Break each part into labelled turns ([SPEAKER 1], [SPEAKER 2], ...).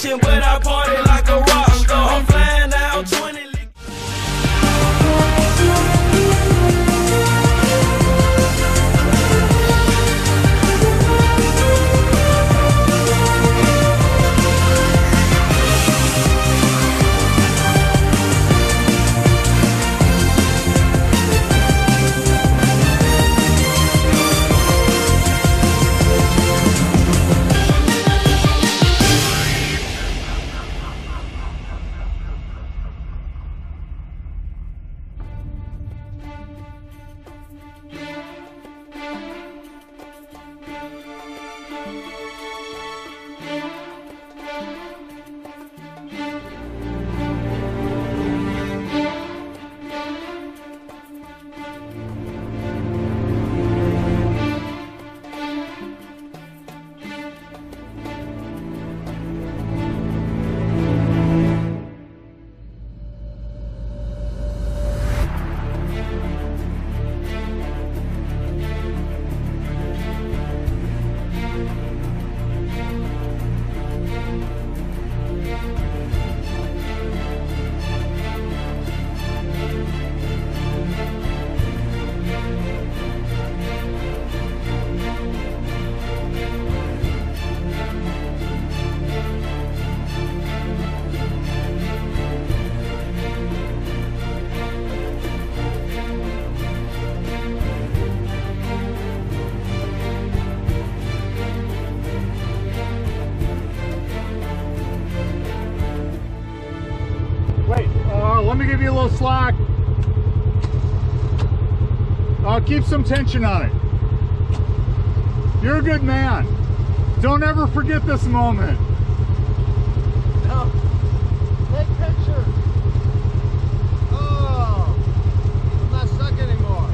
[SPEAKER 1] attention, but I party like a rock star. I'm flying out 20.
[SPEAKER 2] Let me give you a little slack. I'll keep some tension on it. You're a good man. Don't ever forget this moment.
[SPEAKER 3] No. Take picture. Oh, I'm not stuck anymore.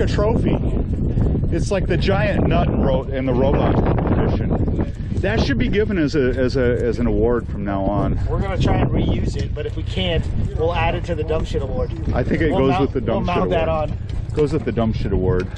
[SPEAKER 2] trophy. It's like the giant nut in the robot competition. That should be given as an award from now on.
[SPEAKER 4] We're gonna try and reuse it, but if we can't, we'll add it to the dumb shit award.
[SPEAKER 2] I think it goes with the dumb shit award.
[SPEAKER 4] We'll mount that on.
[SPEAKER 2] Goes with the dumb shit award.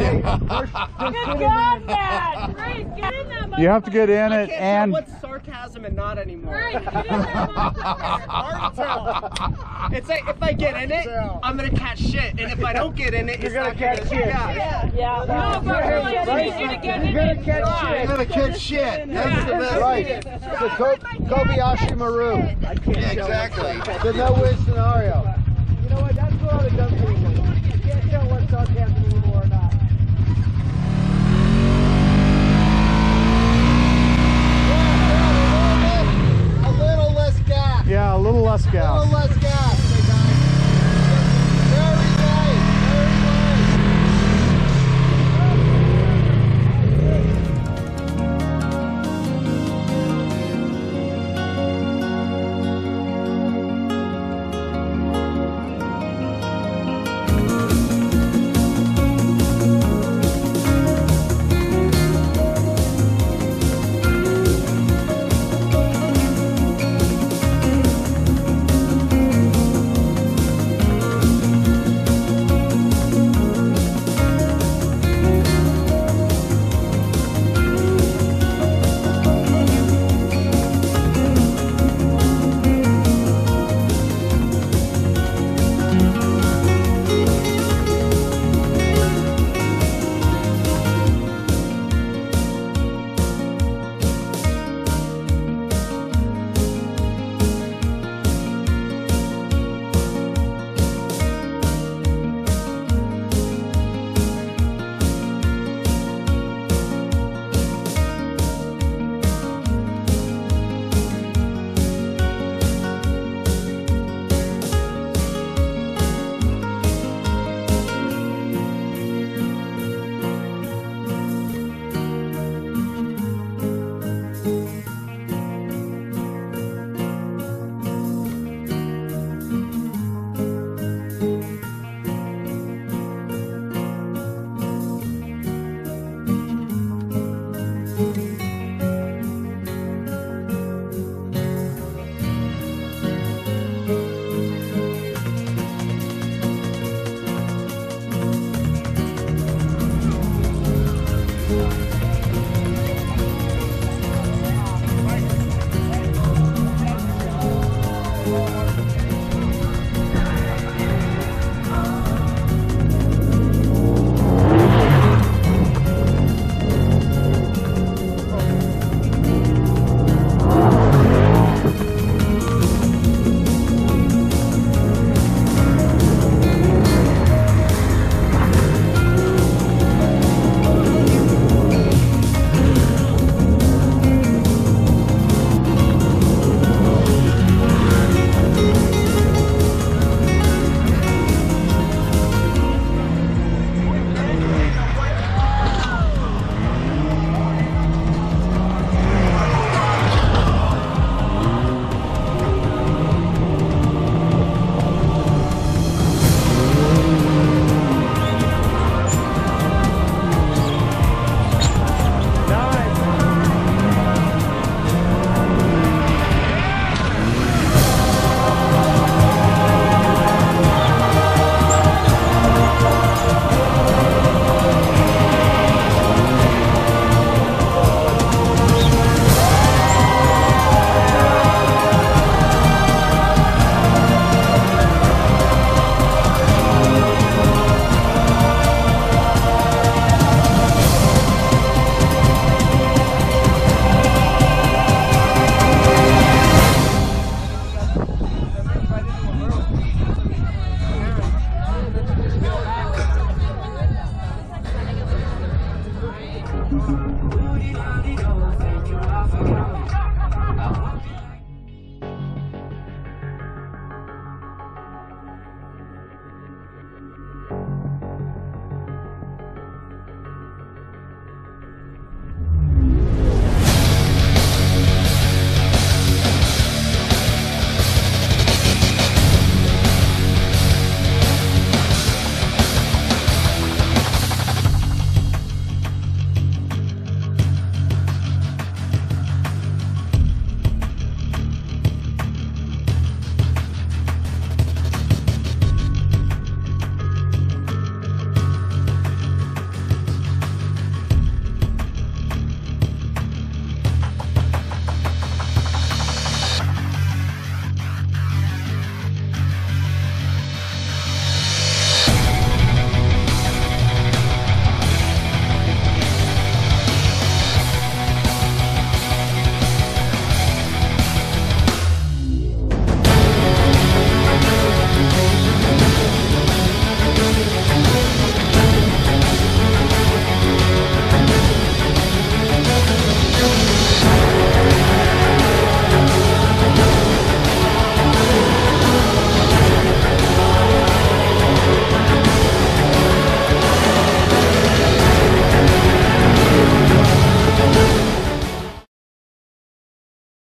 [SPEAKER 5] Good God, man! Great, get in that
[SPEAKER 2] You have to get in it and
[SPEAKER 6] what's sarcasm and not anymore.
[SPEAKER 5] Right, get in that
[SPEAKER 6] Hard tell. It's like if I get in it, I'm gonna catch shit, and if I don't get in it,
[SPEAKER 4] You're gonna catch shit.
[SPEAKER 5] Yeah. No, but really, I need you to get in it.
[SPEAKER 3] You're gonna catch shit. That's the best. Right. So Kobayashi Maru.
[SPEAKER 4] Yeah,
[SPEAKER 3] exactly. The no-win scenario.
[SPEAKER 4] You know what? That's what I would have done for you. You can't tell what's sarcasm anymore or not.
[SPEAKER 3] A little less gas.
[SPEAKER 2] yeah, a little less
[SPEAKER 3] A
[SPEAKER 2] gas.
[SPEAKER 3] little less gas. Very nice. Very nice.